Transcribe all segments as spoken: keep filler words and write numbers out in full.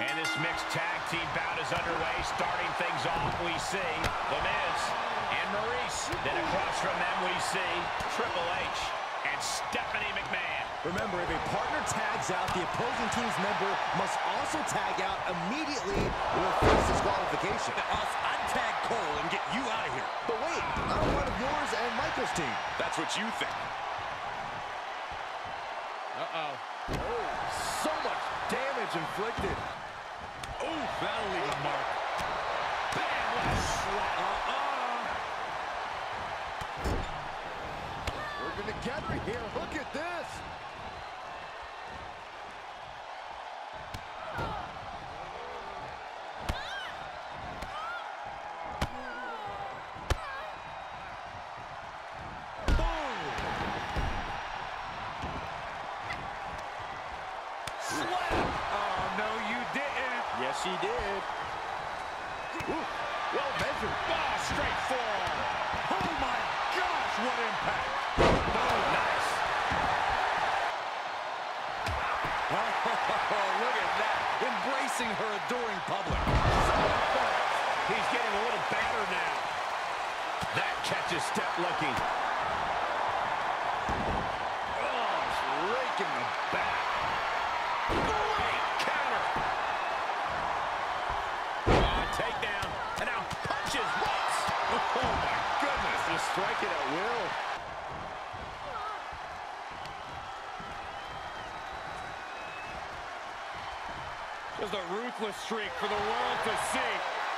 And this mixed tag team bout is underway. Starting things off, we see The Miz and Maurice. Then across from them, we see Triple H and Stephanie McMahon. Remember, if a partner tags out, the opposing team's member must also tag out immediately or face disqualification. Us untag Cole and get you out of here. But wait, I'm one of yours and Michael's team. That's what you think. Uh-oh. Oh, so much damage inflicted. Oh, that'll leave a mark. Bam, what a slap. Uh-uh. Working together here. Look at this. Yes, he did. Ooh, well measured. Oh, straight forearm. Oh, my gosh, what impact. Oh, nice. Oh, look at that. Embracing her adoring public. He's getting a little better now. That catches Steph looking. Oh, it's raking the back. Great counter. Oh, takedown. And now punches once. Oh, my goodness. Just striking at will. Just a ruthless streak for the world to see.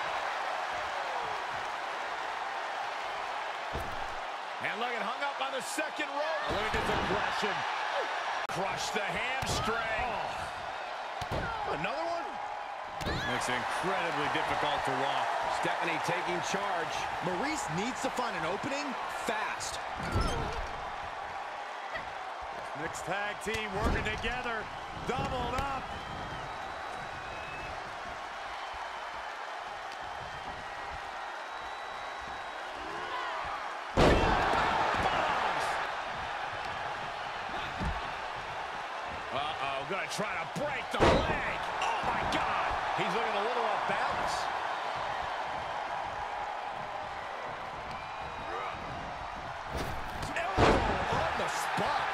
And look, it hung up on the second rope. Look at this aggression. Crush the hamstring. Oh. Another one? Makes it incredibly difficult to walk. Stephanie taking charge. Maurice needs to find an opening fast. Mixed tag team working together. Doubled up. Uh-oh, gonna try to break the leg. Oh, my God. He's looking a little off balance. Elbow on the spot.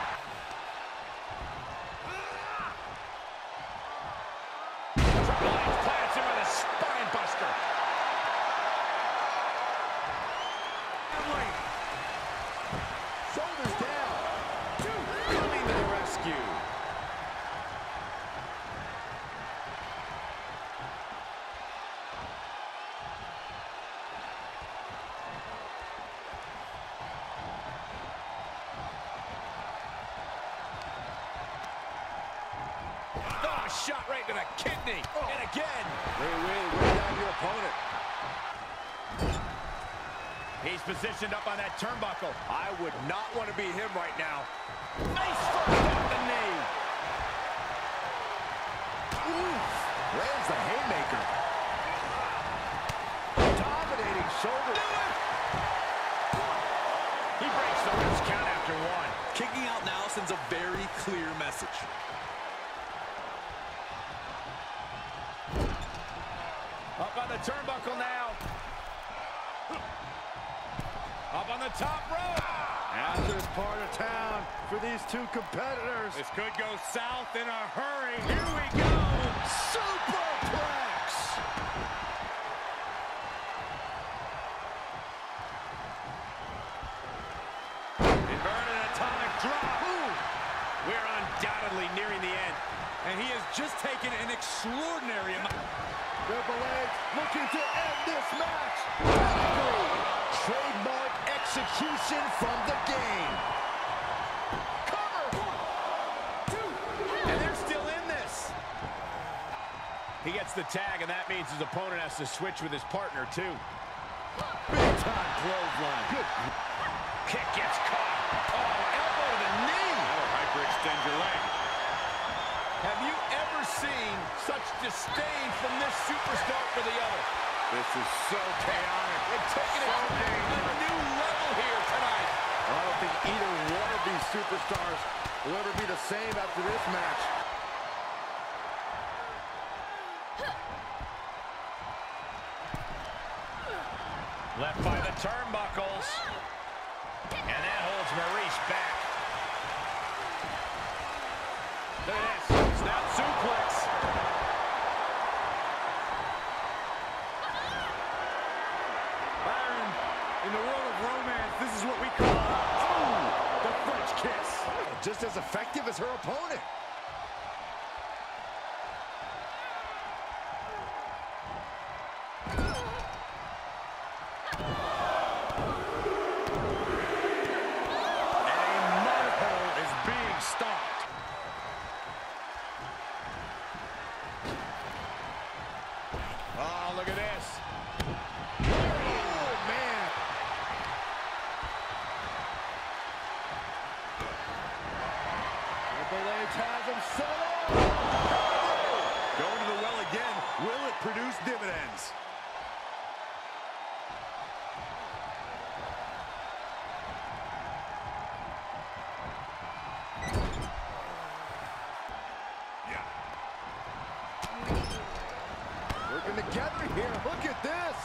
Triple H plants him with a spine buster. Shoulders down. Coming to the rescue. Oh, shot right to the kidney. Oh. And again. Way, way, way down your opponent. He's positioned up on that turnbuckle. I would not want to be him right now. Face first off the knee. Oof. Lands the haymaker. Dominating shoulder. He breaks the wrist count after one. Kicking out now sends a very clear message. Up on the turnbuckle now. Up on the top rope. Out this part of town for these two competitors. This could go south in a hurry. Here we go. Superplex. Inverted atomic drop. Ooh. We're undoubtedly nearing the end. And he has just taken an extraordinary amount. Triple H looking to end this match. Trademark execution from the game. Cover. One, two, and they're still in this. He gets the tag, and that means his opponent has to switch with his partner, too. big time clothesline. Good. Kick gets caught. Oh, elbow to the knee. That'll hyperextend your leg. Have you ever seen such disdain from this superstar for the other? This is so chaotic. They're taking it to a new level here tonight. I don't think either one of these superstars will ever be the same after this match. Left by the turnbuckles. And that holds Maurice back. Look at this. Snap suplex. Byron, in the world of romance, this is what we call, oh, the French kiss. Just as effective as her opponent. Oh, look at this. Oh, man. Triple H has him set up. Going to the well again. Will it produce dividends? Working together here. Look at this.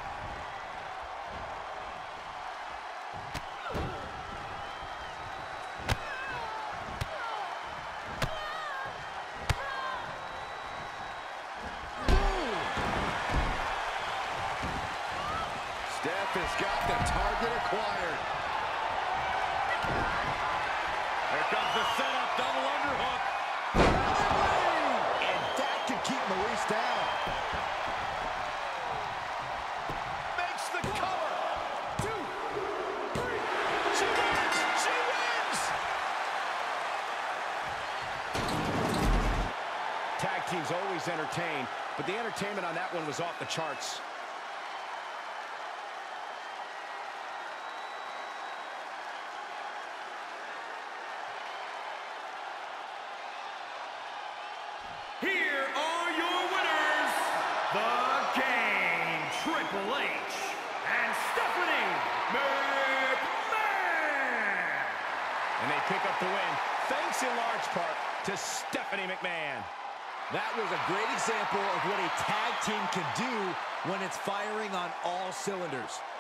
Steph has got the target acquired. Here comes the setup, double underhook. And that can keep Maurice down. Makes the cover. Two, three. She wins. She wins. Tag team's always entertained, but the entertainment on that one was off the charts. Here are your winners, The Game, Triple H, and Stephanie McMahon. And they pick up the win, thanks in large part to Stephanie McMahon. That was a great example of what a tag team can do when it's firing on all cylinders.